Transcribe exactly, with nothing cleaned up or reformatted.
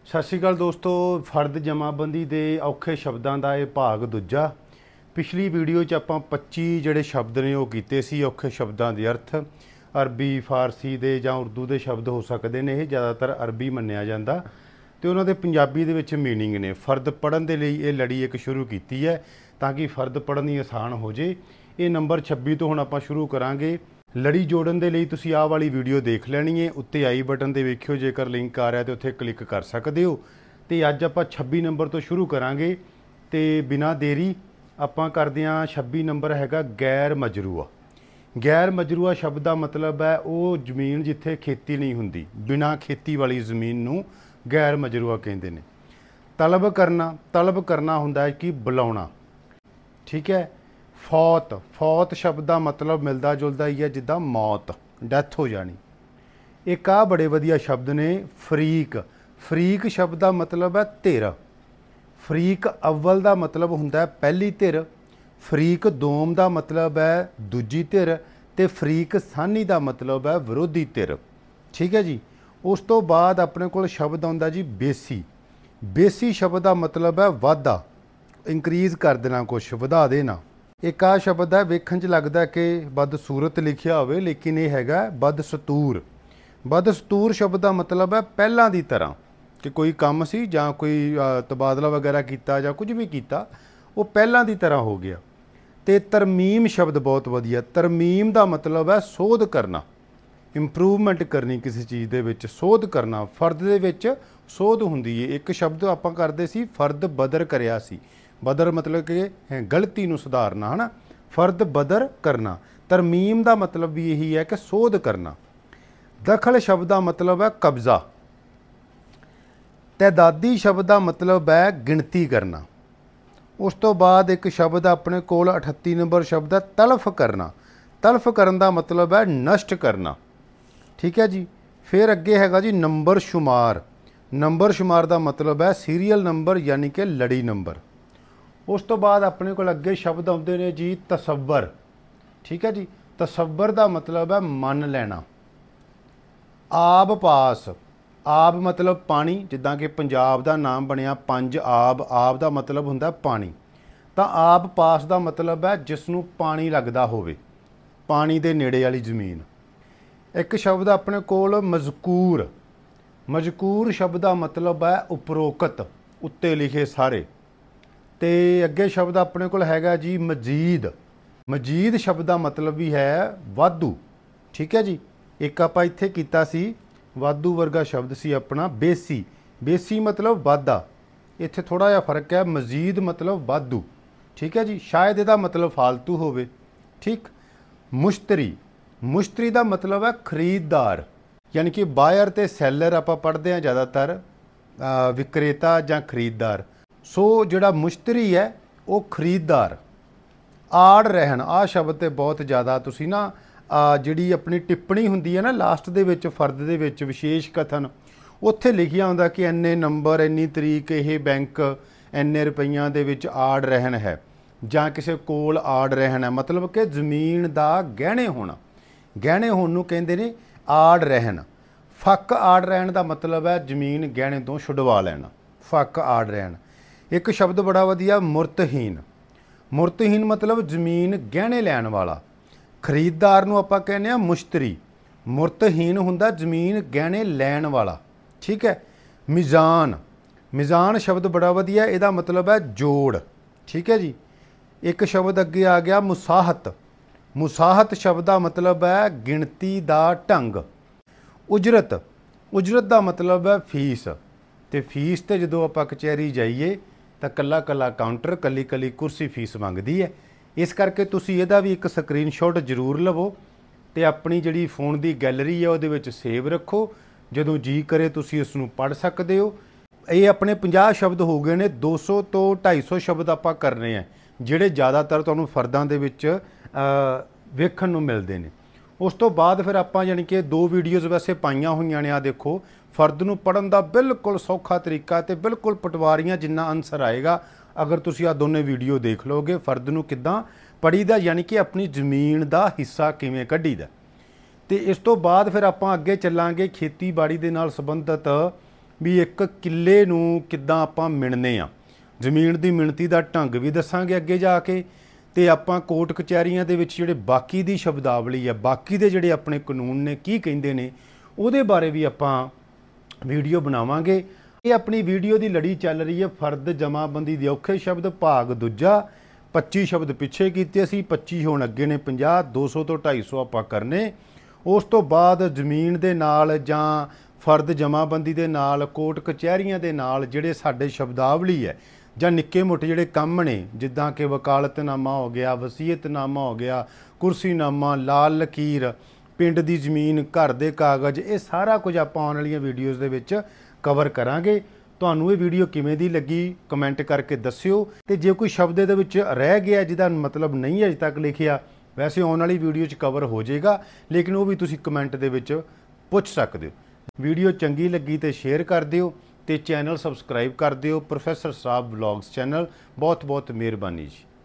सत श्री अकाल दोस्तों, फर्द जमाबंदी के औखे शब्दों का यह भाग दूजा। पिछली वीडियो च आपां पच्ची जिहड़े शब्द ने वो कीते सी औखे शब्दों के अर्थ। अरबी फारसी दे जां उर्दू के शब्द हो सकते हैं, ये ज़्यादातर अरबी मन्निया जाता, तो उन्होंने पंजाबी दे विच मीनिंग ने। फर्द पढ़न के लिए ये लड़ी एक शुरू की है ताकि फर्द पढ़नी आसान हो जाए। ये नंबर छब्बी तो हुण आपां शुरू करांगे। लड़ी जोड़न के लिए तुसीं आह वाली वीडियो देख लैनी है। उत्ते आई बटन ते वेखियो, जेकर लिंक आ रहा तो उत्थे क्लिक कर सकते हो। तो अज आपां छब्बी नंबर तो शुरू करांगे तो बिना देरी आपां करदे हां। छब्बी नंबर हैगा गैर मजरूआ। गैर मजरूआ शब्द का मतलब है वो जमीन जिथे खेती नहीं हुंदी, बिना खेती वाली जमीन नूं गैर मजरूआ कहंदे ने। तलब करना, तलब करना हुंदा है कि बुलाउणा, ठीक है। फौत, फौत शब्द का मतलब मिलता जुलता ही है, जिद्दां मौत, डैथ हो जानी। एक आ बड़े वधिया शब्द ने फरीक। फरीक शब्द का मतलब है धिर। फरीक अव्वल का मतलब हुंदा है पहली धिर, फरीक दोम का मतलब है दूजी धिर, ते फरीक सानी का मतलब है विरोधी धिर, ठीक है जी। उस तो बाद अपने कोल शब्द आउंदा जी बेसी। बेसी शब्द का मतलब है वाधा, इंक्रीज़ कर देना, कुछ वधा देना। एक आ शब्द है, वेखण च लगदा कि बदसूरत लिखिया होवे, लेकिन ये हैगा बदसतूर। बदसतूर शब्द का मतलब है पहलां दी तरह, कि कोई काम सी जां कोई तबादला वगैरह किया जां कुछ भी किया, वो पहलां दी तरह हो गया। तो तरमीम शब्द बहुत वधिया। तरमीम का मतलब है सोध करना, इंप्रूवमेंट करनी किसी चीज़ दे विच, सोध करना। फर्द दे विच सोध हुंदी है। एक शब्द आपां करदे सी फर्द बदर करिया सी। बदर मतलब कि गलती नूं सुधारना, है ना। फर्द बदर करना। तरमीम का मतलब भी यही है कि सोध करना। दखल शब्द का मतलब है कब्ज़ा। तैदादी शब्द का मतलब है गिनती करना। उस तो बाद एक शब्द अपने कोल अठत्ती नंबर शब्द है तलफ करना। तलफ करन का मतलब है नष्ट करना, ठीक है जी। फिर अगे हैगा जी नंबर शुमार। नंबर शुमार का मतलब है सीरीयल नंबर, यानी कि लड़ी नंबर। उस तो बाद अपने को अगे शब्द आते हैं जी तसव्वर, ठीक है जी। तसव्वर का मतलब है मन लेना। आब पास, आब मतलब पानी, जिदा कि पंजाब का नाम बनया पंज आब। आब का मतलब हुंदा पानी। तो आब पास का मतलब है जिसनों पानी लगता होवे, पानी के नेड़े वाली जमीन। एक शब्द अपने कोल मजकूर। मजकूर शब्द का मतलब है उपरोक्त, उत्ते लिखे सारे। तो अगे शब्द अपने को हैगा जी मजीद। मजीद शब्द का मतलब भी है वाधू, ठीक है जी। एक आपां इत्थे कीता सी वाधू वर्गा शब्द सी अपना बेसी। बेसी मतलब वाधा, इत्थे थोड़ा जिहा फर्क है। मजीद मतलब वाधू, ठीक है जी। शायद इहदा मतलब फालतू होवे, ठीक। मुश्तरी। मुश्तरी का मतलब है खरीददार, यानी कि बायर ते सैलर आपां पढ़ते हैं ज़्यादातर, विक्रेता जां खरीददार। सो जिहड़ा मुश्तरी है वो खरीददार। आड़ रहन, आ शब्द तो बहुत ज़्यादा तुसी ना जिहड़ी अपनी टिप्पणी हुंदी है ना लास्ट दे विच, फर्द दे विच विशेष कथन, उत्थे लिखिया हुंदा कि इन्ने नंबर इन्नी तरीक ये बैंक इन्ने रुपइयां दे विच आड़ रहन है, जां किसी कोल आड़ रहन है, मतलब कि जमीन का गहने होना। गहने होने नूं कहंदे ने आड़ रहन। फक आड़ रहन का मतलब है जमीन गहने तो छुडवा लेना, फक आड़ रहन। एक शब्द बड़ा वधिया मुरतहीन। मुरतहीन मतलब जमीन गहने लैन वाला। खरीददार नूं आपां कहने आ मुश्तरी, मुरतहीन हुंदा जमीन गहने लैन वाला, ठीक है। मीज़ान। मीज़ान शब्द बड़ा वधिया, इहदा मतलब है जोड़, ठीक है जी। एक शब्द अगे आ गया मुसाहत। मुसाहत शब्द का मतलब है गिणती दा ढंग। उजरत। उजरत का मतलब है फीस। तो फीस तो जो आप कचहरी जाइए तो कला कला काउंटर, कली कली कुर्सी फीस मंगती है। इस करके तुसी इहदा भी एक स्क्रीनशॉट जरूर लवो तो अपनी जिहड़ी फोन की गैलरी है उहदे विच सेव रखो। जदों जी करे तुसी इसनूं पढ़ सकते हो। ये अपने पचास शब्द हो गए ने। दो सौ तो ढाई सौ शब्द आपां करने हैं, जिहड़े ज़्यादातर तुहानूं फर्दां दे विच वेखण नूं मिलदे ने। उस तो बाद फिर आपां यानी कि दो वीडियोज़ वैसे पाइयां होईयां ने। आ देखो, फर्द नूं पढ़न दा बिल्कुल सौखा तरीका ते बिल्कुल पटवारियां जिन्ना आंसर आएगा अगर तुसी आ दोनों वीडियो देख लोगे। फर्द नूं किद्दां पढ़ीदा, यानी कि अपनी जमीन का हिस्सा किवें कढीदा। तो इस तो बाद फिर आपां अगे चलांगे खेतीबाड़ी दे नाल संबंधित ਵੀ ਇੱਕ ਕਿੱਲੇ ਨੂੰ ਕਿੱਦਾਂ ਆਪਾਂ ਮਿਣਨੇ ਆ, ਜ਼ਮੀਨ ਦੀ ਮਿਣਤੀ ਦਾ ਢੰਗ ਵੀ ਦੱਸਾਂਗੇ ਅੱਗੇ ਜਾ ਕੇ। ਤੇ ਆਪਾਂ ਕੋਰਟ ਕਚਹਿਰੀਆਂ ਦੇ ਵਿੱਚ ਜਿਹੜੇ ਬਾਕੀ ਦੀ ਸ਼ਬਦਾਵਲੀ ਆ, ਬਾਕੀ ਦੇ ਜਿਹੜੇ ਆਪਣੇ ਕਾਨੂੰਨ ਨੇ ਕੀ ਕਹਿੰਦੇ ਨੇ, ਉਹਦੇ ਬਾਰੇ ਵੀ ਆਪਾਂ ਵੀਡੀਓ ਬਣਾਵਾਂਗੇ। ਇਹ ਆਪਣੀ ਵੀਡੀਓ ਦੀ ਲੜੀ ਚੱਲ ਰਹੀ ਹੈ ਫਰਦ ਜਮਾਬੰਦੀ ਦੇ ਔਖੇ ਸ਼ਬਦ ਭਾਗ ਦੂਜਾ। ਪੱਚੀ ਸ਼ਬਦ ਪਿੱਛੇ ਕੀਤੇ ਸੀ, ਪੱਚੀ ਹੁਣ ਅੱਗੇ ਨੇ ਪੰਜਾਹ, ਦੋ ਸੌ ਤੋਂ ਢਾਈ ਸੌ ਆਪਾਂ ਕਰਨੇ। ਉਸ ਤੋਂ ਬਾਅਦ ਜ਼ਮੀਨ ਦੇ ਨਾਲ ਜਾਂ ਫਰਦ ਜਮਾਬੰਦੀ ਦੇ ਨਾਲ, ਕੋਰਟ ਕਚਹਿਰੀਆਂ ਦੇ ਨਾਲ ਜਿਹੜੇ ਸਾਡੇ ਸ਼ਬਦਾਵਲੀ ਹੈ ਜਾਂ ਨਿੱਕੇ ਮੋਟੇ ਜਿਹੜੇ ਕੰਮ ਨੇ, ਜਿੱਦਾਂ ਕਿ ਵਕਾਲਤਨਾਮਾ ਹੋ ਗਿਆ, ਵਸੀਅਤਨਾਮਾ ਹੋ ਗਿਆ, ਕੁਰਸੀਨਾਮਾ, ਲਾਲ ਲਕੀਰ, ਪਿੰਡ ਦੀ ਜ਼ਮੀਨ, ਘਰ ਦੇ ਕਾਗਜ਼, ਇਹ ਸਾਰਾ ਕੁਝ ਆਪਾਂ ਆਉਣ ਵਾਲੀਆਂ ਵੀਡੀਓਜ਼ ਦੇ ਵਿੱਚ ਕਵਰ ਕਰਾਂਗੇ। ਤੁਹਾਨੂੰ ਇਹ ਵੀਡੀਓ ਕਿਵੇਂ ਦੀ ਲੱਗੀ ਕਮੈਂਟ ਕਰਕੇ ਦੱਸਿਓ। ਤੇ ਜੇ ਕੋਈ ਸ਼ਬਦ ਇਹਦੇ ਵਿੱਚ ਰਹਿ ਗਿਆ ਜਿਹਦਾ ਮਤਲਬ ਨਹੀਂ ਅਜੇ ਤੱਕ ਲਿਖਿਆ, ਵੈਸੇ ਆਉਣ ਵਾਲੀ ਵੀਡੀਓ 'ਚ ਕਵਰ ਹੋ ਜਾਏਗਾ, ਲੇਕਿਨ ਉਹ ਵੀ ਤੁਸੀਂ ਕਮੈਂਟ ਦੇ ਵਿੱਚ ਪੁੱਛ ਸਕਦੇ ਹੋ। ਵੀਡੀਓ ਚੰਗੀ ਲੱਗੀ ਤੇ ਸ਼ੇਅਰ ਕਰ ਦਿਓ ਤੇ ਚੈਨਲ ਸਬਸਕ੍ਰਾਈਬ ਕਰ ਦਿਓ, ਪ੍ਰੋਫੈਸਰ ਸਾਹਿਬ ਵਲੌਗਸ ਚੈਨਲ। ਬਹੁਤ ਬਹੁਤ ਮਿਹਰਬਾਨੀ ਜੀ।